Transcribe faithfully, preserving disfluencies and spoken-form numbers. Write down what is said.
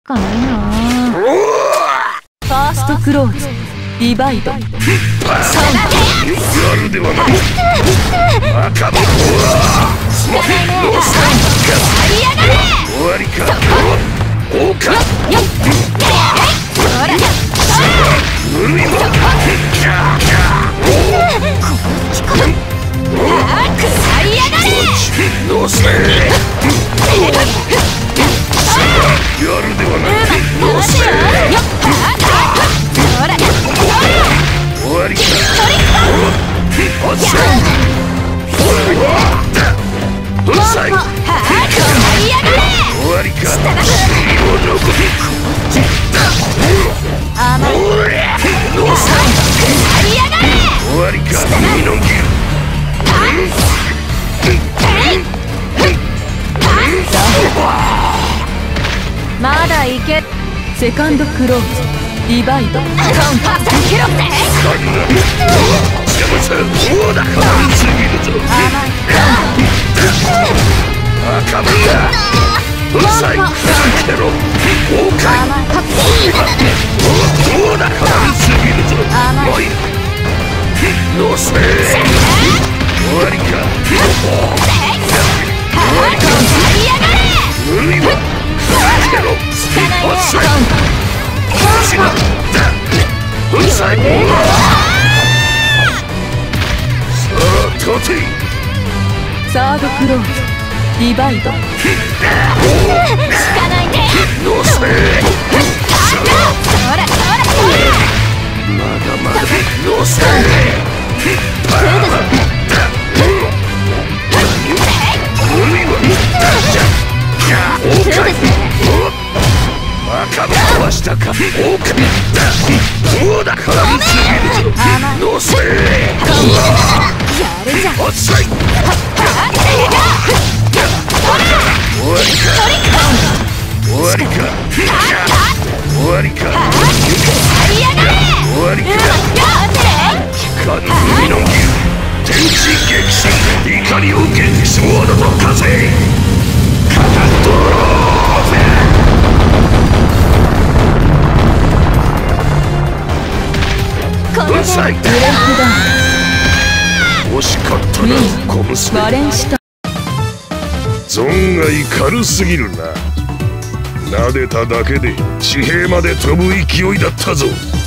かないな。ファーストクローズディバイドさんやるではない赤の知らないね。終わりか。おうか。ほらぬるいわ。腐りやがれ。のせやるではない。のせほら終わりか。おっさんどうさい。終わりか。甘いどうさい。終わりか。ミノンギルまだいけ。セカンドクローズディバイドカウンター避けろって。そうだからすぎるぞ。甘い赤ぶだ。うるさい。避けろ。おうかい。そうだからすぎるぞ。もういい。どうせ終わりか。終わりか。ぬるいわ。避けろ。おっさい。しまった。うるさい。さあ立て。サードクローズディバイド。引かないで。のせ。そらそらそら。まだまだのせ。パーぬるいわ。おうかい。赤ぶ壊したか。おうかい。そうだから見すぎるぞ。のせ。やるじゃん。おっさい。終わりか。終わりか。終わりか。終わりか。かぬ海の牛天地激震怒りを受けソードと風カタドローフうるさい。惜しかったな小娘。存外軽すぎるな。撫でただけで地平まで飛ぶ勢いだったぞ。